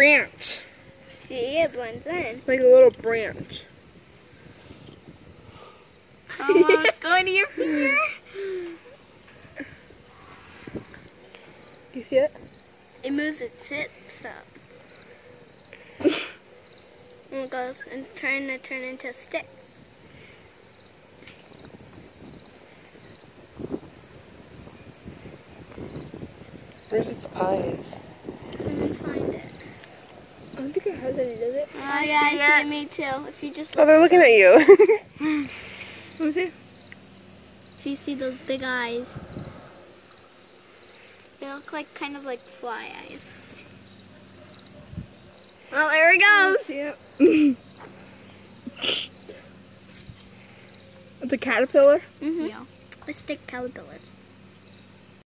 branch. See, it blends in. Like a little branch. Oh, it's going to your finger. You see it? It moves its hips up. And it goes and trying to turn into a stick. Where's its eyes? Let me find it. I don't think it has any, does it? Oh yeah, I see it. Me too. If you just Oh, they're looking at you. Let me see. Do you see those big eyes? They look like kind of like fly eyes. Well, there he goes. Yeah. It's a caterpillar? Mm-hmm. Yeah. A stick caterpillar.